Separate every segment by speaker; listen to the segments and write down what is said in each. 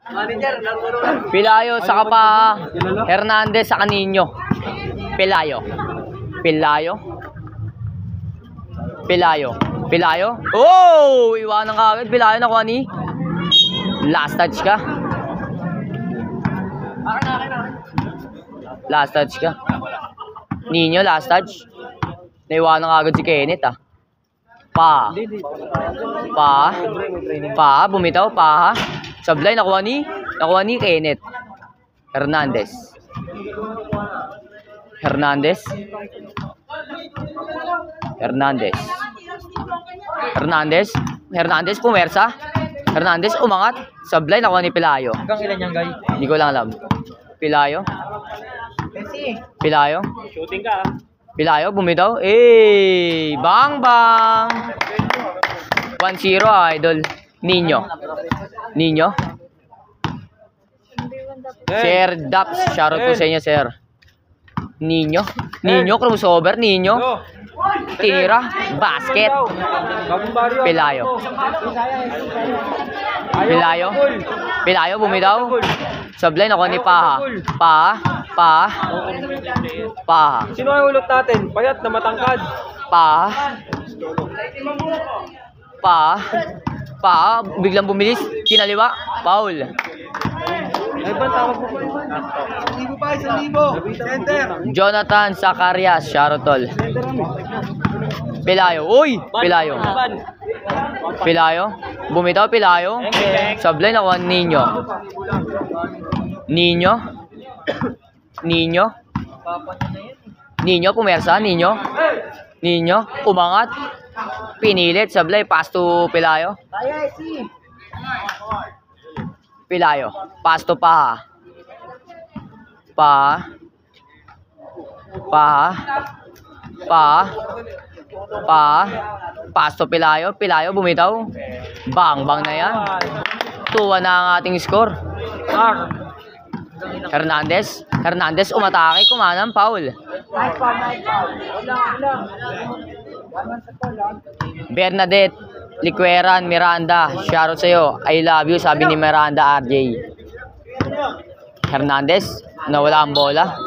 Speaker 1: Pilayo sa pa Hernandez sa Canino. Pilayo. Oh! Iwanan ka agad. Pilayo nakuha ni. Last touch ka. Nino, last touch. Naiwanan ka agad si Kenneth ah. Bumitaw, pa ha. Sablay, nakuha ni Kenneth. Hernandez pumersa. Hernandez umangat. Sablay, nakuha ni Pilayo.
Speaker 2: Hanggang ilan yan, guys?
Speaker 1: Hindi ko lang alam. Pilayo.
Speaker 2: Shooting ka.
Speaker 1: Pilayo, bumitaw. Bang! 1-0, idol. Nino. Sir Daps, shoutout po sa inyo, sir. Nino, crossover, Nino. Tira, basket. Pilayo, bumitaw. Sablay, nakuha ni Paha.
Speaker 2: Sino ang ulot natin? Payat na matangkad.
Speaker 1: Biglang bumilis. Kinaliwa, foul.
Speaker 2: Ay, ba tawag mo po? 1,000. Center.
Speaker 1: Jonathan Zacarias, shoutout tol. Pilayo, bumitaw, Pilayo. Sablay, nakuha Nino, pumersa, Nino, umangat. Pinilit, sablay, pass to Pilayo. Pass to Paha. Pass to Pilayo, bumitaw. Bang na yan. 2-1 na ang ating score. Hernandez umatake, kumanang foul. Bernadette Liqueran Miranda, shoutout sa'yo. I love you, sabi ni Miranda RJ. Hernandez, nawala ang bola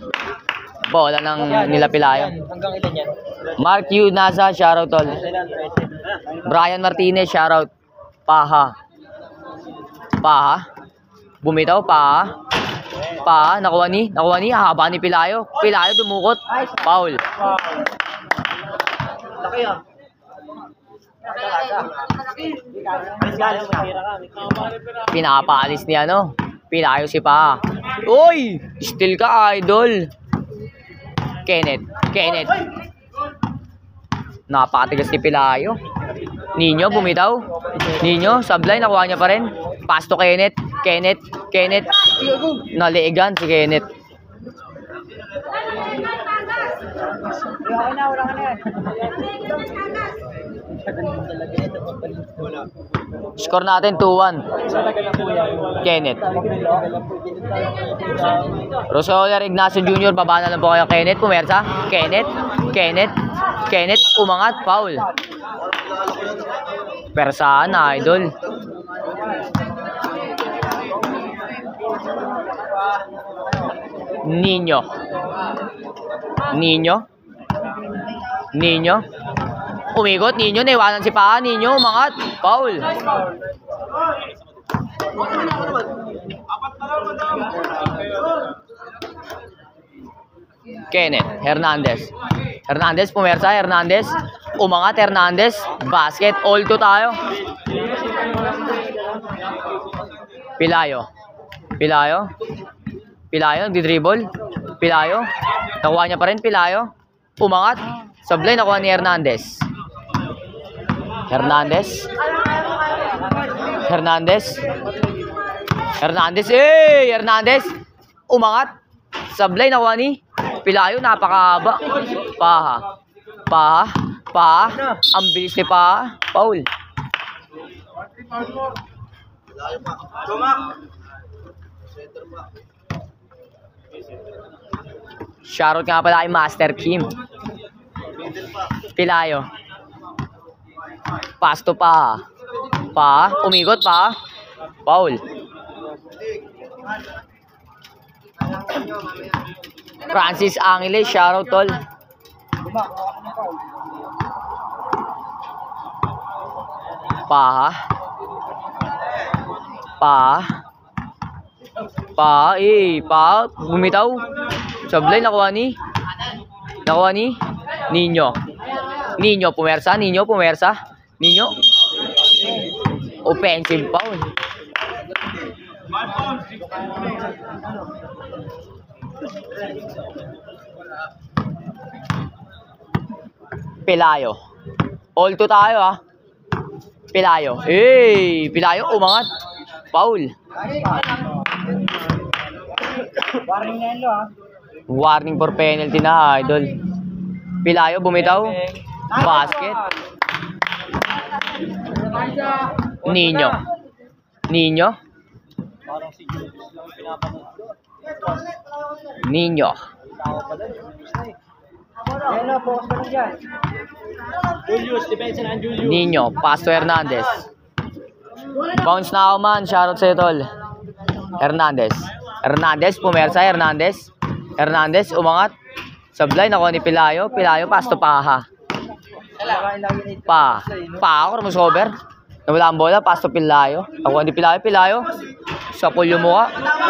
Speaker 1: ng nila Pilayo.
Speaker 2: Hanggang ilan yan?
Speaker 1: Mark Yu Nasa, shoutout tol. Brian Martinez, shoutout. Paha. Bumitaw, nakuha ni, haba ni Pilayo. Pilayo dumukot, foul. Pinapalis ni Pilayo si Paha. Uy! Still ka, idol. Kenneth. Napakatigas ni Pilayo. Nino, bumitaw. Sablay, nakuha niya pa rin. Pass to Kenneth. Naliigan si Kenneth. Score natin 2-1. Kenneth. Rosoler Ignacio Jr. Baba na lang po kayo. Kenneth, pumersa. Kenneth, umangat, foul. Persaan, idol. Nino. Umigot, Nino, naiwanan si Paha. Nino, umangat, foul. Kenneth, Hernandez, pumersa, umangat, basket, all to tayo. Pilayo, nagdi-dribble. Nakuha niya pa rin, Pilayo. Umangat, sablay, nakuha ni Hernandez. Umangat, sablay, nakuha ni Pilayo, napakahaba. Paha. Ang bilis ni Paha, foul. Shoutout nga pala kay Master Kim. Pilayo. Pass to Paha. Umigot, Paha. Foul. Francis Angeles, shoutout tol. Pa. Bumitaw. Sablay, nakuha ni Nino. Nino, pumersa. Nino. Offensive foul. Pelayo. All to tayo ah. Pelayo. Pelayo umangat. Foul.
Speaker 3: Warning na yun, ah.
Speaker 1: Warning for penalty na, idol. Pelayo bumitaw. Basket. Nino. Nino.
Speaker 3: Yan na, focus ka lang dyan.
Speaker 2: Julius, depensa na Julius.
Speaker 1: Nino, pass to Hernandez. Bounce na ako man, shoutout sa'yo tol. Hernandez, pumersa, Hernandez, umangat. Sablay, nakuha ni Pelayo, pass to Paha. Ako, Ramosover. Nawala ang bola, pass to Pelayo. Nakuha ni Pelayo. Sa pool yung mukha.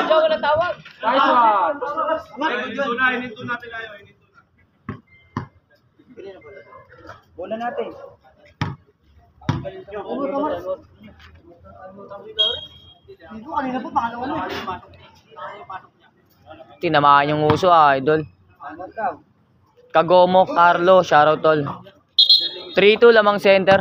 Speaker 3: Bola natin. Kanina po, pangalawa na.
Speaker 1: Tinamaan yung uso, idol. Kagomo, Carlo, shoutout tol. 3-2 lamang center.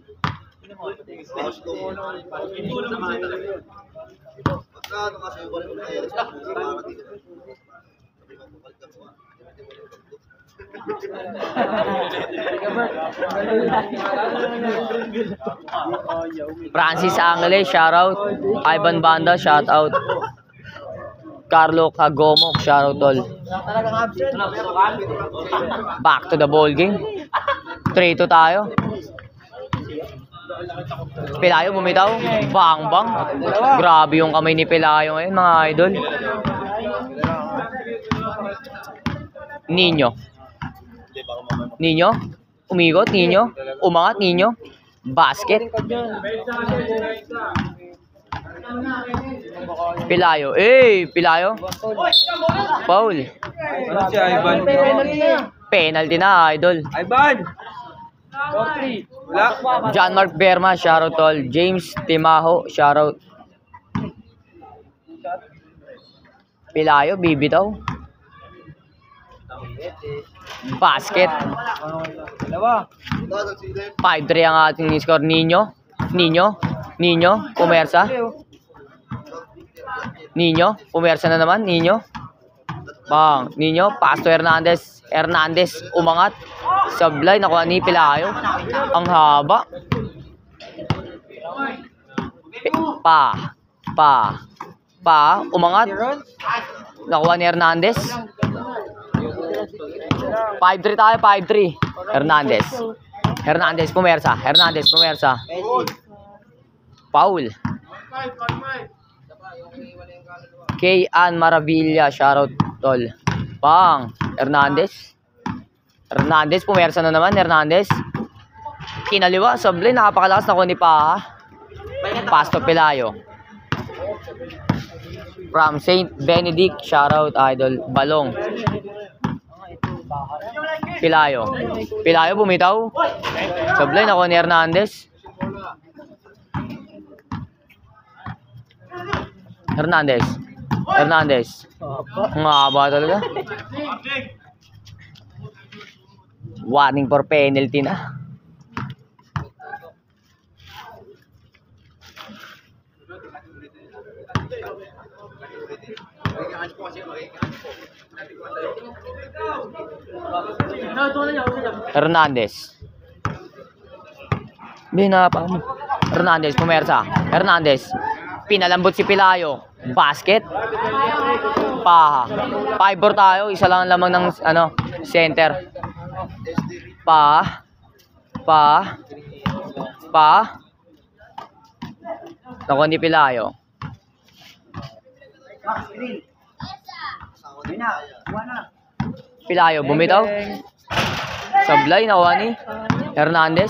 Speaker 1: Francis Angeles, shoutout. Ivan Banda, shoutout. Carlo Kagomok, shoutout tol. Back to the ball game. 3-2 tayo. Pelayo bumitaw. Bang. Grabe yung kamay ni Pelayo ngayon, mga idol. Nino. Umigot, Nino. Umangat, Nino. Basket. Pelayo. Foul.
Speaker 2: Ano si Ivan?
Speaker 1: Penalty na, idol.
Speaker 2: Ivan! Wala.
Speaker 1: John Mark Berma, shoutout tol. James Timaho, shoutout. Pelayo, bibitaw. Basket. 5-3 ang ating score. Nino, pumersa. Pumersa na naman, Nino. Bang, Nino, pass to Hernandez, umangat. Sablay, nakuha ni Pelayo. Ang haba. Umangat. Nakuha ni Hernandez. 5-3 tayo, 5-3. Hernandez, pumersa. Foul. K.An. Maravilla, shoutout tol. Bang, Hernandez, pumersa na naman, Kinaliwa, sablay, nakapakalakas na ko ni Paha. Pass to Pelayo. From St. Benedict, shoutout idol. Balong. Pelayo bumitaw. Sablay, nakuha ni Hernandez. Ang haba talaga. Warning for penalty na. Hernandez. Hernandez, pumersa. Pinalambot si Pelayo. Basket. Paha. 5-4 tayo. Isa lang ang lamang ng center. Nakuha ni Pelayo.
Speaker 3: Max Green. Yun na, buwan na.
Speaker 1: Pilayo, bumitaw. Sablay, nakuha ni Hernandez.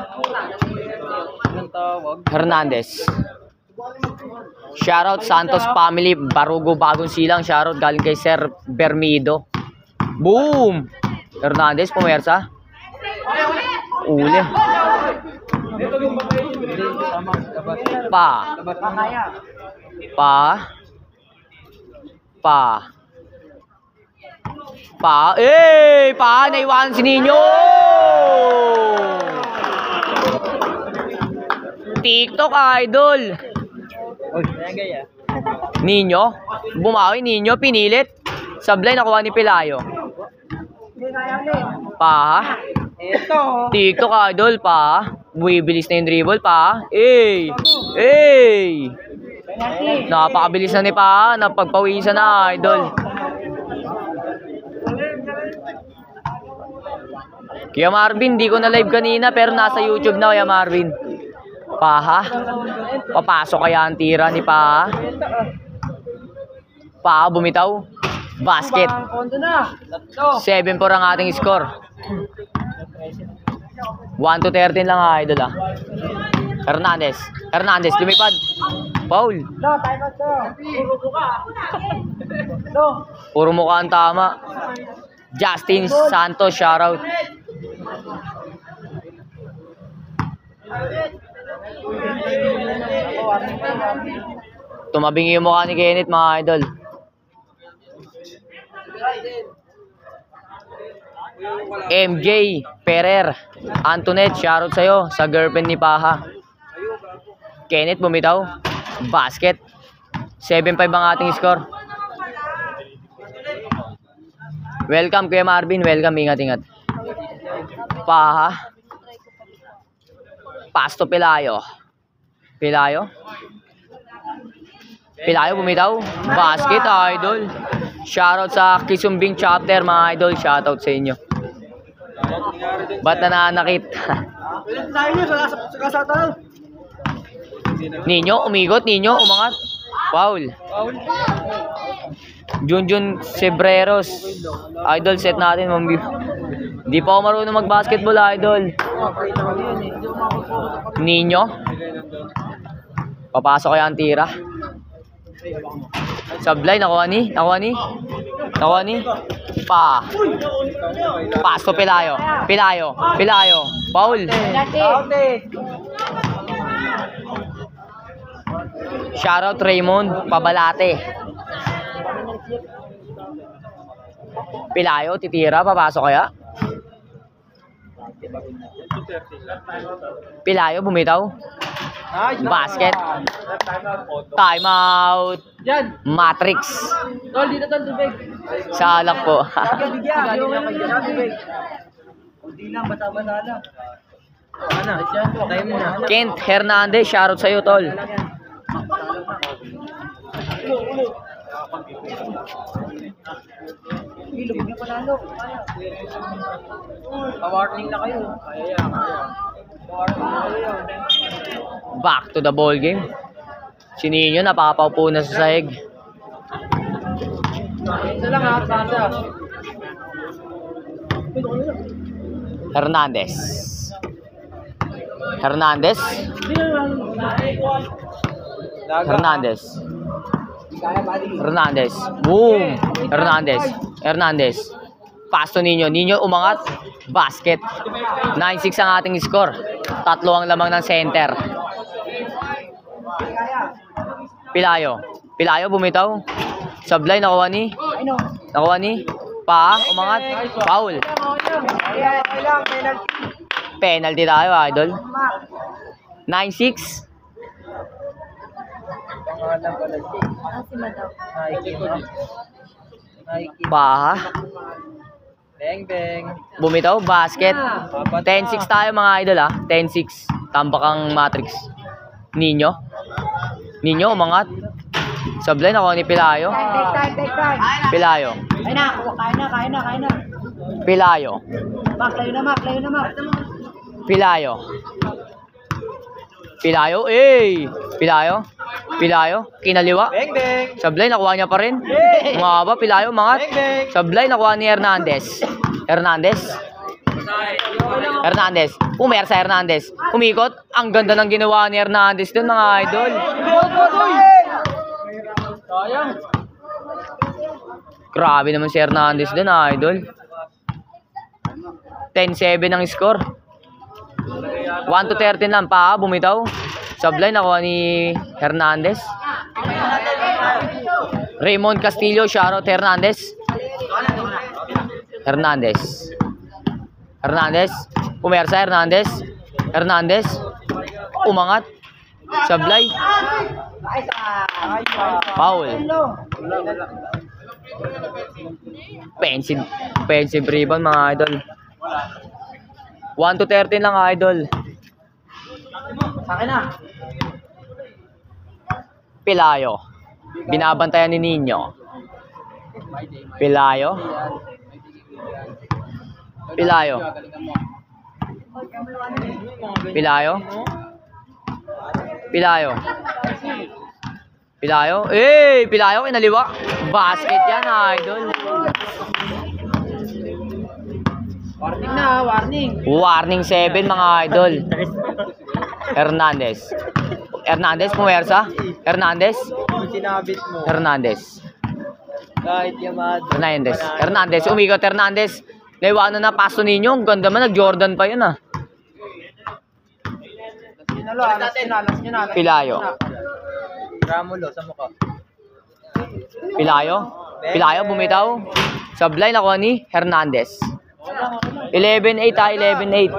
Speaker 2: Anong tawag?
Speaker 1: Hernandez. Shoutout Santos family, Barugo Bagong Silang. Shoutout galing kay Sir Bermido. Boom! Hernandez, pumersa. Uli. Pa.
Speaker 3: Makaya.
Speaker 1: Pa, naiwanan si Nino! TikTok idol.
Speaker 2: Uy, gaya.
Speaker 1: Nino, bumawi Nino, pinilit. Sablay, nakuha ni Pilayo.
Speaker 3: Hindi kaya ulit.
Speaker 1: Pa,
Speaker 3: Ito.
Speaker 1: TikTok idol, pa. Bumibilis na yung dribble, pa. Ey!
Speaker 3: Penalty.
Speaker 1: Napakabilis na ni Pa, napagpawisan na idol. Kuya Marvin, di ko na live kanina pero nasa YouTube na, Kuya Marvin. Pa, papasok kaya ang tira ni Pa. Pa, bumitaw. Basket.
Speaker 3: Kondo na. Tatlo.
Speaker 1: 7-4 ang ating score. 1-13 lang idol ah. Hernandez, lumipad. Foul.
Speaker 3: No, time out to. No.
Speaker 1: Puro mukha ang tama. Justin Santos, shoutout. Tumabing yung mukha ni Kenneth, mga idol. MJ Ferrer, Antoinette, shoutout sa'yo sa girlfriend ni Paha. Kenneth, bumitaw. Basket. 7-5 ang ating score. Welcome, Kuya Marvin. Welcome. Ingat. Paha. Pasto Pilayo. Pilayo, bumitaw. Basket, idol. Shoutout sa Kisumbing chapter, mga idol. Shoutout sa inyo. Ba't nananakit? Ninyo, umigot. Ninyo, umangat. Foul. Junjun Sebreros. Idol, set natin. Di pa ako marunong mag-basketball, idol. Ninyo. Papasok kaya ang tira. Sablay, nakuha ni. Pa. Pasto Pilayo. Foul. Shoutout Raymond Pabalate. Pilayo, titira, papasok kaya? Pilayo, bumitaw. Basket. Time out. Matrix. Sa alak po.
Speaker 3: Hindi lang, bata-bata lang.
Speaker 1: Kent Hernandez, shoutout sa'yo, tol.
Speaker 3: Ilog niya panalo.
Speaker 2: Warning na kayo. Kaya.
Speaker 1: Back to the ball game. Si Nino, napakapaupo na sa sahig.
Speaker 3: Isa lang ha, pasa.
Speaker 1: Hernandez. Boom. Hernandez. Pasto Nino, umangat. Basket. 9-6 ang ating score. 3 ang lamang ng center. Pilayo, bumitaw. Sablay, nakuha ni. Pa, umangat. Foul. Penalty tayo, idol. 9-6. Paha.
Speaker 2: Beng.
Speaker 1: Bumitaw, basket. 10-6 tayo, mga idol ah. 10-6. Tambak ang Matrix. Nino, umangat. Sablay, nakuha ni Pilayo.
Speaker 3: Take time.
Speaker 1: Pilayo.
Speaker 3: Kaya na.
Speaker 1: Pilayo.
Speaker 3: Mak, layo na, Mak.
Speaker 1: Pilayo. Pilayo, eh! Pilayo. Pilayo, kinaliwa.
Speaker 2: Beng, beng.
Speaker 1: Sablay, nakuha niya pa rin.
Speaker 2: Hey!
Speaker 1: Umaba, Pilayo, umangat.
Speaker 2: Beng, beng.
Speaker 1: Sablay, nakuha ni Hernandez. Hernandez. Hernandez. Pumersa Hernandez. Umikot. Ang ganda ng ginawa ni Hernandez dun, mga idol. Grabe naman si Hernandez dun, idol. 10-7 ang score. 1-13 lang pa, bumitaw. Sablay, nakuha ni Hernandez. Raymond Castillo, shoutout Hernandez. Hernandez. Hernandez. Pumersa Hernandez. Hernandez. Umangat. Sablay. Foul. Pensive rebound, mga idol. 1-13 lang, idol.
Speaker 3: Sa akin na.
Speaker 1: Pilayo. Binabantayan ni Nino. Pilayo. Pilayo. Pilayo. Pilayo. Pilayo. Eh, Pilayo kinaliwa. Basket yan, idol.
Speaker 3: Warning na, warning.
Speaker 1: Warning 7, mga idol. Hernandez. Hernandez, pumersa. Hernandez.
Speaker 2: Sinabit mo.
Speaker 1: Hernandez.
Speaker 2: Kahit yamad.
Speaker 1: Hernandez. Hernandez. Umikot Hernandez. Naiwanan na paso ninyo. Ang ganda man. Nag-Jordan pa yun, ah.
Speaker 3: Alas nyo na.
Speaker 1: Pilayo.
Speaker 2: Ramulo sa mukha.
Speaker 1: Pilayo. Pilayo, bumitaw. Sablay, nakuha ni Hernandez. 11-8, ah. 11-8.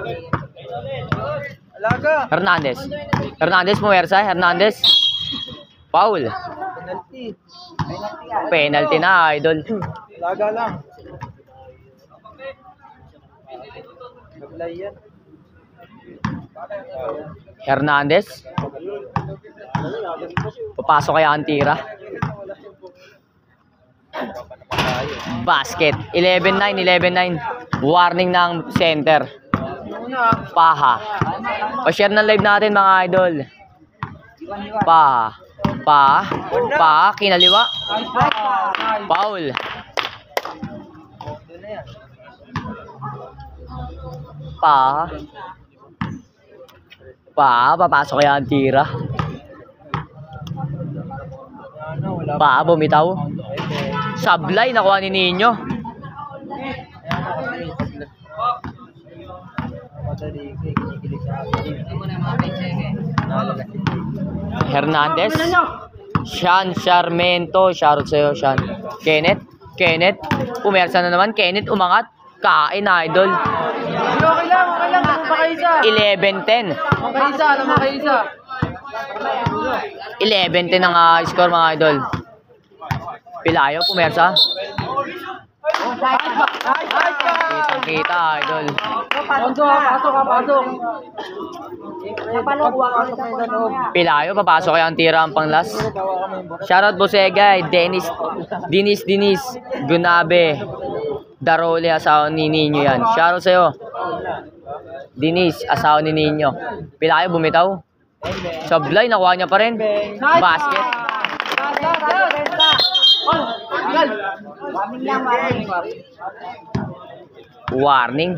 Speaker 2: Alaga.
Speaker 1: Hernandez. Hernandez, pumersa. Hernandez. Foul.
Speaker 2: Penalty.
Speaker 1: Penalty na, idol.
Speaker 2: Alaga lang. Sablay yan.
Speaker 1: Hernandez. Papasok kaya ang tira. Basket. 11-9, 11-9. Warning ng center. Paha. Pa-share ng live natin, mga idol. Paha. Paha. Kinaliwa. Foul. Paha. Papasok kaya ang tira. Paha, bumitaw. Sablay, nakuha ni Nino. Hernandez. Sean Sarmento. Shoutout sa'yo, Sean. Kenneth. Pumersa na naman. Kenneth, umangat. Kain, idol.
Speaker 3: Okay lang. Makaisa.
Speaker 1: 11-10.
Speaker 3: Makaisa.
Speaker 1: 11-10 ang score, mga idol. Pilayo, pumersa. Kita, idol.
Speaker 3: Pasok.
Speaker 1: Pilayo, papasok kaya ang tira ang panglas. Shoutout Bosegay, Dennis, Gunabe, Darole, asawa ni Nino yan. Shoutout sa'yo. Dinis, asawa ni Nino. Pilayo, bumitaw. Sablay, nakuha niya pa rin. Basket. Warning.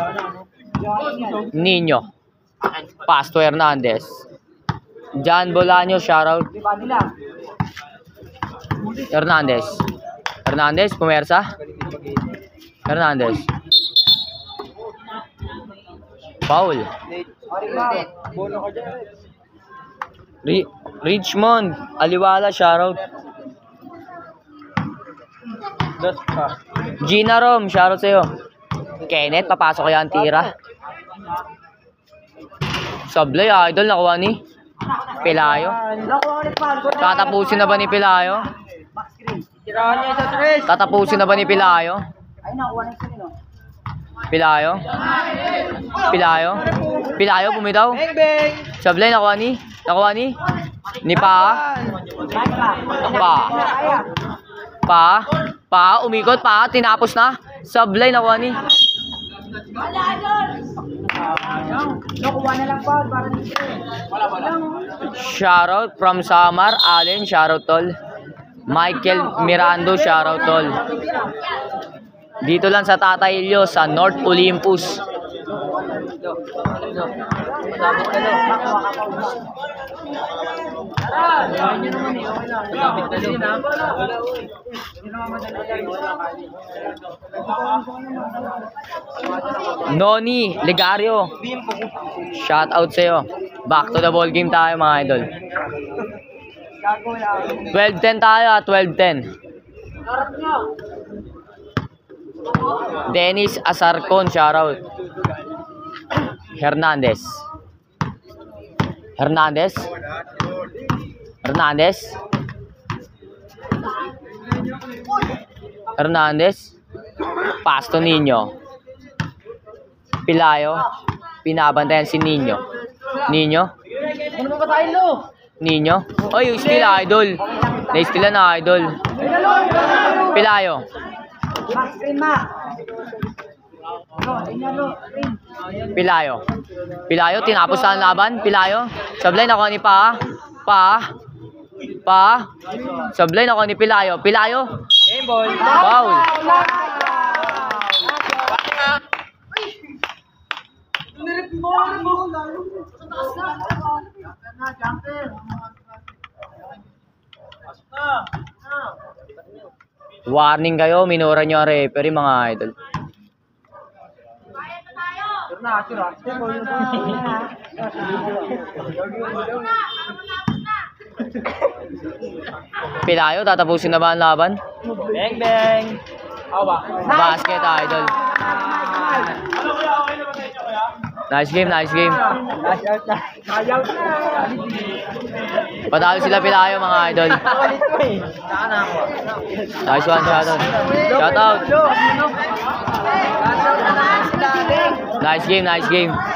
Speaker 1: Nino. Pasto Hernandez. John Bolaño, shoutout. Hernandez, pumersa. Hernandez. Foul.
Speaker 2: Bono ka dyan.
Speaker 1: Richmond, Aliwala, shoutout.
Speaker 2: Das pa.
Speaker 1: Gina Rom, shoutout sa'yo. Kenneth, papasok kaya ang tira. Sablay, idol, nakuha ni Pilayo. Tatapusin na ba ni Pilayo?
Speaker 2: Tirahan niya sa tres.
Speaker 1: Tatapusin na ba ni Pilayo?
Speaker 3: Ay, nakuha na sila, no?
Speaker 1: Pilayo, bumitaw.
Speaker 2: Beng, beng.
Speaker 1: Sablay, nakuha ni umikot, tinapos na. Sablay, nakuha ni
Speaker 3: Kuha na lang pa, para dito.
Speaker 1: Shoutout from Samar, Allen, shoutout tol. Michael Mirando, shoutout tol. Dito lang sa Tatay Ilyo, sa North Olympus. Noni Legario, shoutout sa'yo. Back to the ball game tayo mga idol. 12-10 tayo, 12-10. Dennis Asarcon, shoutout. Hernandez. Hernandez. Hernandez. Hernandez. Pasto Nino. Pilayo. Pinabantayan si Nino. Nino.
Speaker 3: Ano ba tayo, Lo?
Speaker 1: Nino. Oy, yung steal idol. Na-steal na idol. Pilayo.
Speaker 3: Max, screen, Max.
Speaker 1: Pilayo. Pilayo, tinapos sa laban. Pilayo. Sablay na ko ni Pa. Sablay na ko ni Pilayo. Pilayo.
Speaker 2: Game ball.
Speaker 1: Foul. Warning kayo, minura nyo ang referee mga idol. Pilayo, tatapusin na ba ang laban?
Speaker 2: Bang bang. Awa.
Speaker 1: Basket idol. Nice game, nice game. Patalo sila Pilayo mga idol. Nice one, shoutout. Shoutout. Nice game, nice game.